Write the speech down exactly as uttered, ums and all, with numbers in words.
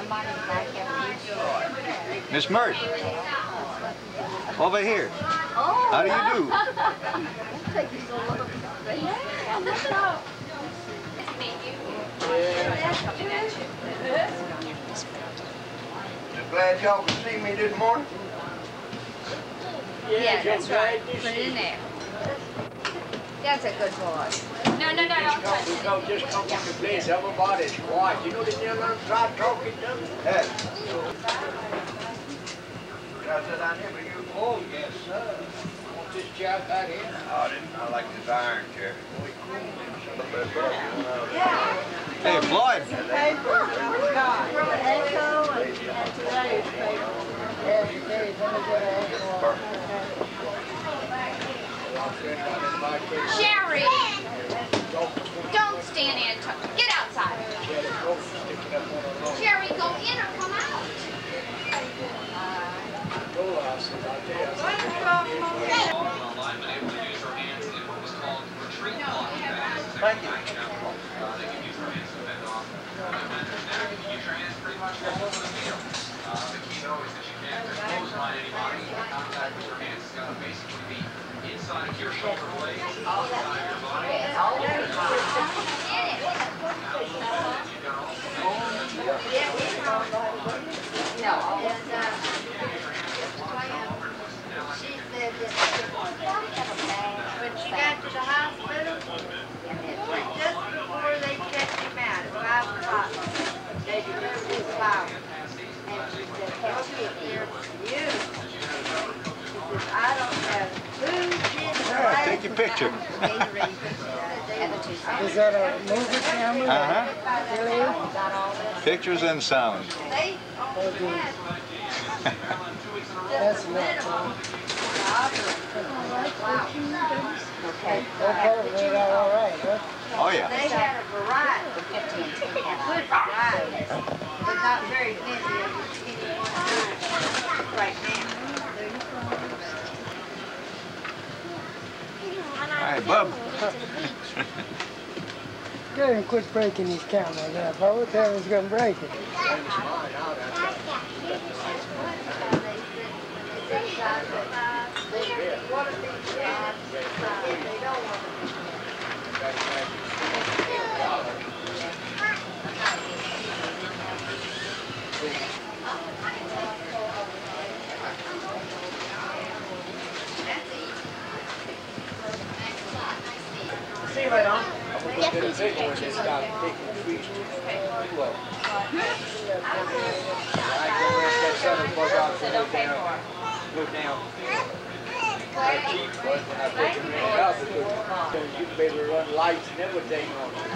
Miss Myrt, over here. How do you do? Glad y'all could see me this morning. Yeah, that's right. Put it in there. That's a good boy. No, no, no, don't touch it. No, just come to the place. Everybody's quiet. You know the gentleman tried talking to them? Yes. I said I never used. Oh, yes, sir. Want this chair back in? Oh, I didn't. I like this iron chair. Hey, Floyd. Sherry! Don't stand in. Get outside. Sherry, go in or come out. Thank you. Inside of your shoulder blades, outside your body. No. She said that when she got to the hospital, just before they checked him out at five o'clock, they delivered his flowers. And she said, "I'll get there for you." She said, "I don't have food, kids, Yeah, take your picture. Is that a movie camera? Uh-huh. Really? Pictures and sound. They only had That's not fun. Okay. Okay, they got all right, huh? Oh, yeah. They had a variety, a good variety, but not very many of any one time right now. Hey, Bub. Go ahead and quit breaking these cameras up. I would tell was going to break it. See you later. Yes, we see you. Look down. That's cheap, but when I put them in the house, you can be able to run lights and everything on it.